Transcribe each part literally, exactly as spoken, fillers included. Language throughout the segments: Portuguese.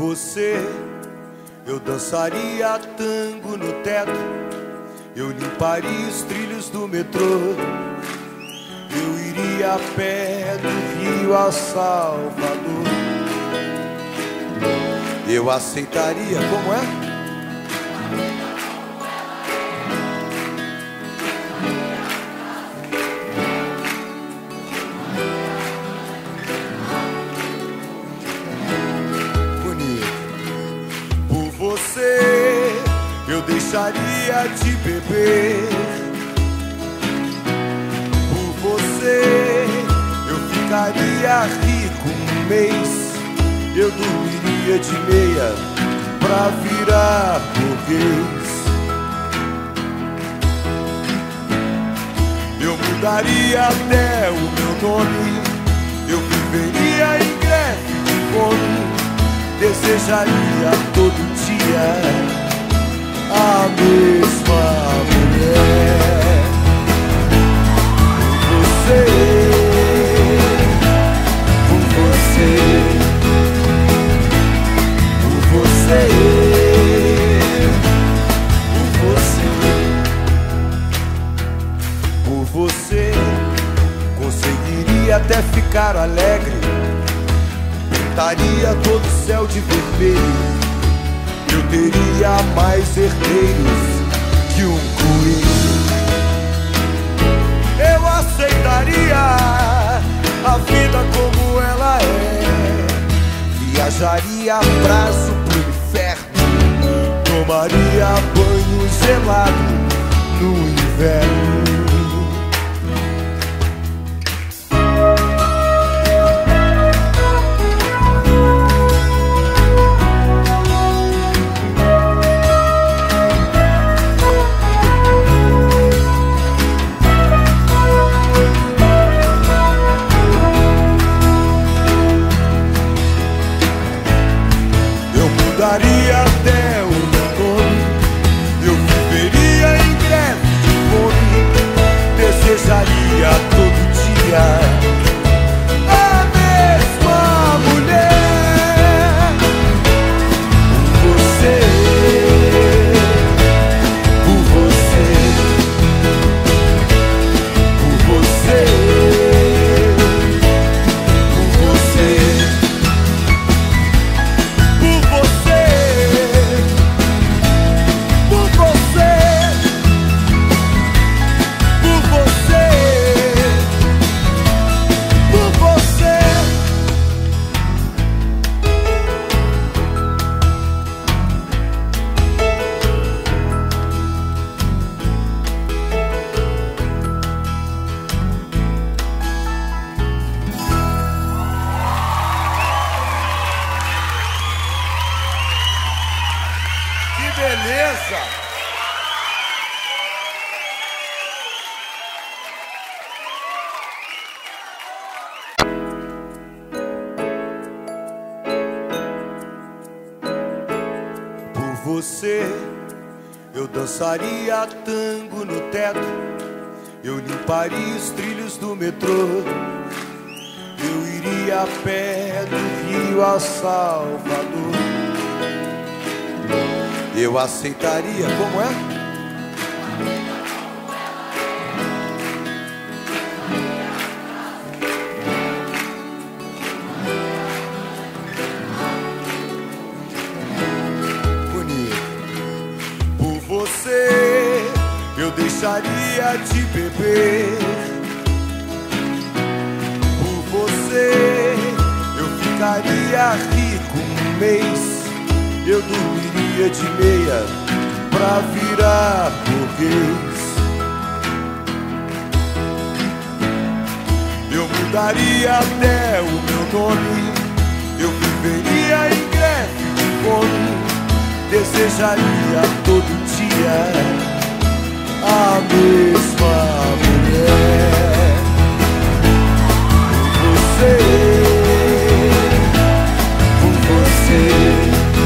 você, eu dançaria tango no teto, eu limparia os trilhos do metrô, eu iria a pé do Rio a Salvador. Eu aceitaria, como é? Eu deixaria de beber por você, eu ficaria rico um mês, eu dormiria de meia pra virar burguês. Eu mudaria até o meu nome, eu viveria em greve de fome, desejaria todo dia a mesma mulher. Por você, por você, por você, por você, por você, conseguiria até ficar alegre, pintaria todo o céu de vermelho. Eu teria mais herdeiros que um coelho. Eu aceitaria a vida como ela é, viajaria a prazo pro inferno, tomaria banho gelado no inverno. Daria até o meu nome, eu viveria em greve de fome, desejaria todo dia a mesma mulher. Por você, por você, por você, por você. Beleza! Por você, eu dançaria tango no teto, eu limparia os trilhos do metrô, eu iria a pé do Rio a Salvador. Eu aceitaria, como é? Bonito. Por você, eu deixaria de beber. Por você, eu ficaria rico um mês, eu dormiria de meia pra virar burguês. Eu mudaria até o meu nome, eu viveria em greve de fome, desejaria todo dia a mesma mulher. Por você, por você,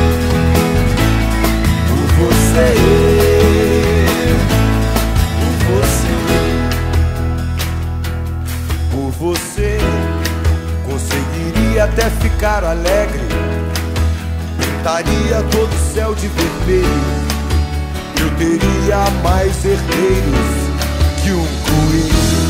por você, por você, conseguiria até ficar alegre, pintaria todo o céu de vermelho. Eu teria mais herdeiros que um coelho.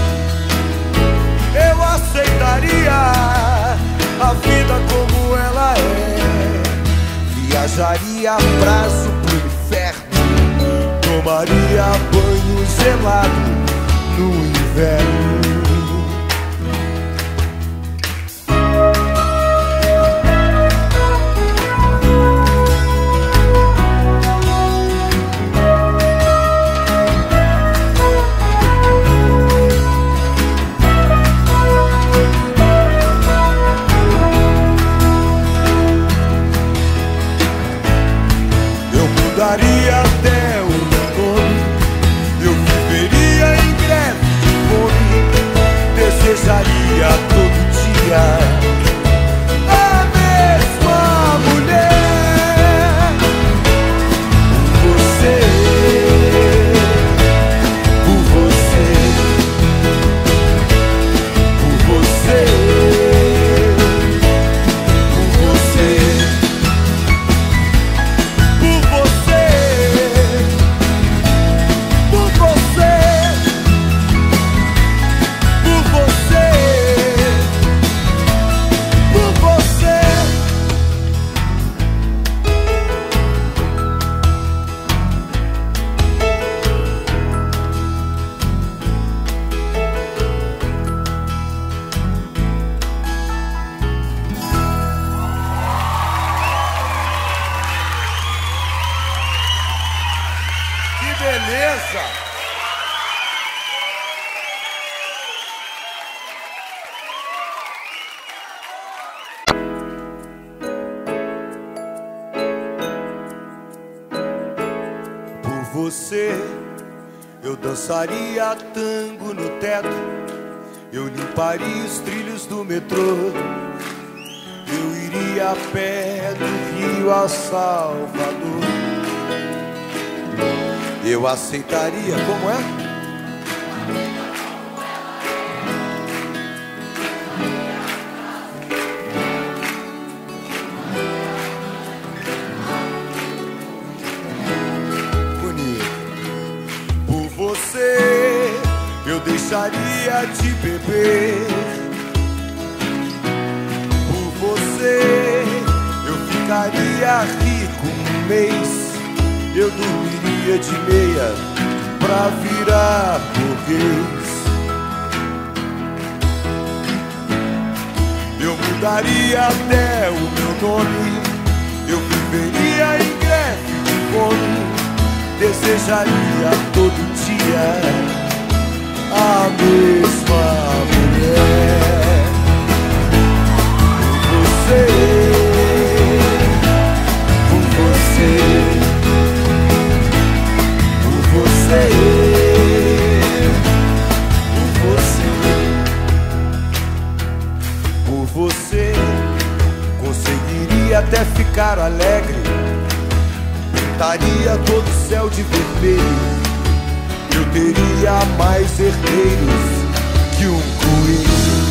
Eu aceitaria a vida como ela é. Viajaria a prazo pro inferno. Tomaria banho gelado no inverno. Mudaria até o meu nome. Eu viveria em greve de fome. Desejaria todo dia a mesma mulher. Por você, por você, por você, por você. Beleza! Por você, eu dançaria tango no teto. Eu limparia os trilhos do metrô. Eu iria a pé do Rio a Salvador. Eu aceitaria, como é? Bonito. Por você, eu deixaria de beber. Por você, eu ficaria rico um mês. Eu dormiria de meia pra virar burguês. Eu mudaria até o meu nome. Eu viveria em greve de fome. Desejaria todo dia a mesma mulher. Por você, por você, você, por você, por você, conseguiria até ficar alegre. Pintaria todo o céu de vermelho. Eu teria mais herdeiros que um coelho.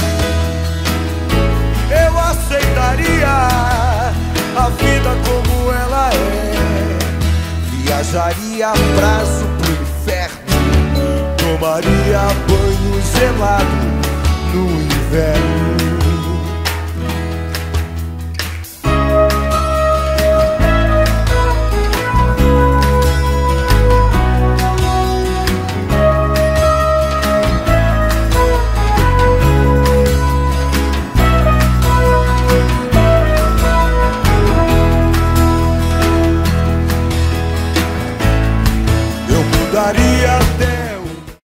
Eu aceitaria a vida como ela é. Viajaria a prazo pro inferno. Tomaria banho gelado no inverno.